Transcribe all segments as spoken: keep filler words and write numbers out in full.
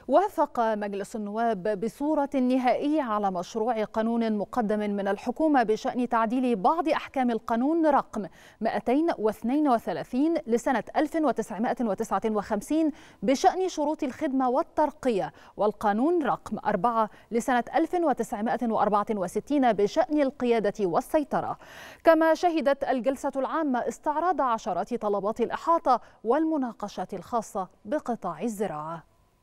وافق مجلس النواب بصورة نهائية على مشروع قانون مقدم من الحكومة بشأن تعديل بعض أحكام القانون رقم مئتين واثنين وثلاثين لسنة ألف وتسعمائة وتسعة وخمسين بشأن شروط الخدمة والترقية، والقانون رقم أربعة لسنة ألف وتسعمائة وأربعة وستين بشأن القيادة والسيطرة. كما شهدت الجلسة العامة استعراض عشرات طلبات الإحاطة والمناقشات الخاصة بقطاع الزراعة.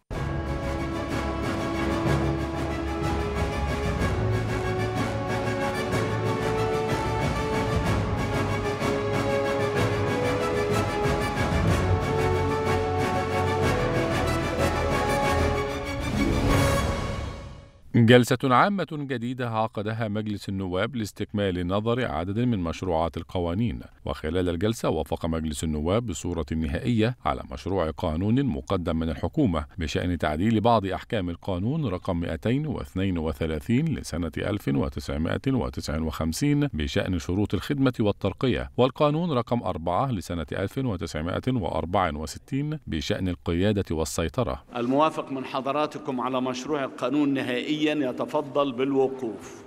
جلسة عامة جديدة عقدها مجلس النواب لاستكمال نظر عدد من مشروعات القوانين، وخلال الجلسة وافق مجلس النواب بصورة نهائية على مشروع قانون مقدم من الحكومة بشأن تعديل بعض أحكام القانون رقم مئتين واثنين وثلاثين لسنة ألف وتسعمائة وتسعة وخمسين بشأن شروط الخدمة والترقية، والقانون رقم أربعة لسنة ألف وتسعمائة وأربعة وستين بشأن القيادة والسيطرة. الموافق من حضراتكم على مشروع القانون نهائيا يتفضل بالوقوف.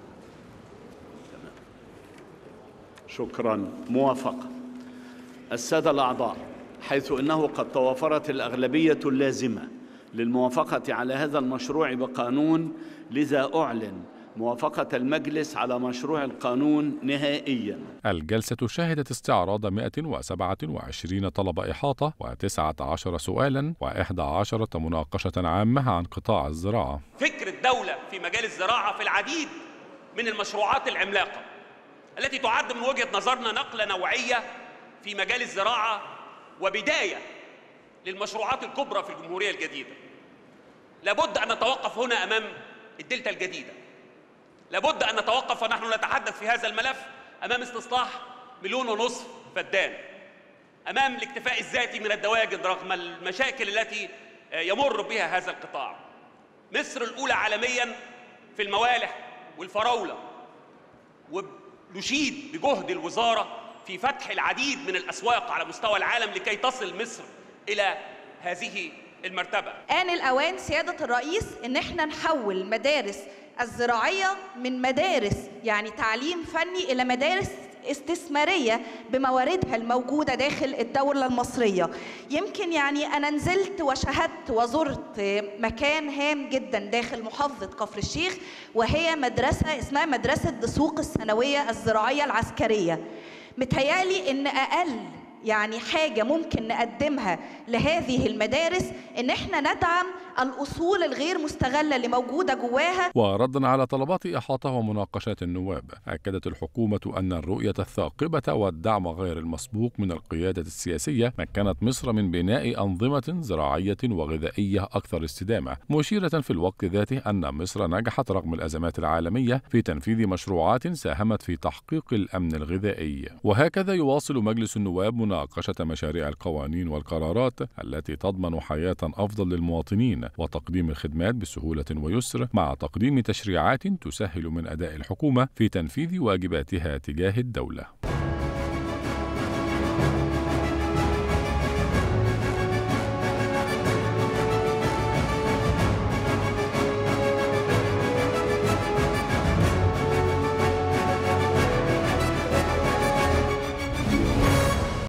شكرا. موافقة. السادة الأعضاء، حيث أنه قد توافرت الأغلبية اللازمة للموافقة على هذا المشروع بقانون، لذا أعلن موافقة المجلس على مشروع القانون نهائيا. الجلسة شهدت استعراض مئة وسبعة وعشرين طلب إحاطة وتسعة عشر سؤالا وإحدى عشرة مناقشة عامة عن قطاع الزراعة. فكر الدولة في مجال الزراعة في العديد من المشروعات العملاقة التي تعد من وجهة نظرنا نقلة نوعية في مجال الزراعة وبداية للمشروعات الكبرى في الجمهورية الجديدة. لابد أن نتوقف هنا أمام الدلتا الجديدة. لابد أن نتوقف ونحن نتحدث في هذا الملف أمام استصلاح مليون ونصف فدان، أمام الاكتفاء الذاتي من الدواجن رغم المشاكل التي يمر بها هذا القطاع. مصر الأولى عالميا في الموالح والفراولة، ونشيد بجهد الوزارة في فتح العديد من الأسواق على مستوى العالم لكي تصل مصر إلى هذه المرتبة. آن الأوان سيادة الرئيس إن احنا نحول مدارس الزراعية من مدارس يعني تعليم فني إلى مدارس استثمارية بمواردها الموجودة داخل الدولة المصرية. يمكن يعني أنا نزلت وشاهدت وزرت مكان هام جدا داخل محافظة كفر الشيخ، وهي مدرسة اسمها مدرسة دسوق الثانوية الزراعية العسكرية. متهيألي إن أقل يعني حاجة ممكن نقدمها لهذه المدارس إن احنا ندعم الأصول الغير مستغلة اللي موجودة جواها. وردا على طلبات إحاطة ومناقشات النواب، أكدت الحكومة أن الرؤية الثاقبة والدعم غير المسبوق من القيادة السياسية مكنت مصر من بناء أنظمة زراعية وغذائية أكثر استدامة، مشيرة في الوقت ذاته أن مصر نجحت رغم الأزمات العالمية في تنفيذ مشروعات ساهمت في تحقيق الأمن الغذائي. وهكذا يواصل مجلس النواب مناقشة مشاريع القوانين والقرارات التي تضمن حياة أفضل للمواطنين وتقديم الخدمات بسهولة ويسر، مع تقديم تشريعات تسهل من أداء الحكومة في تنفيذ واجباتها تجاه الدولة.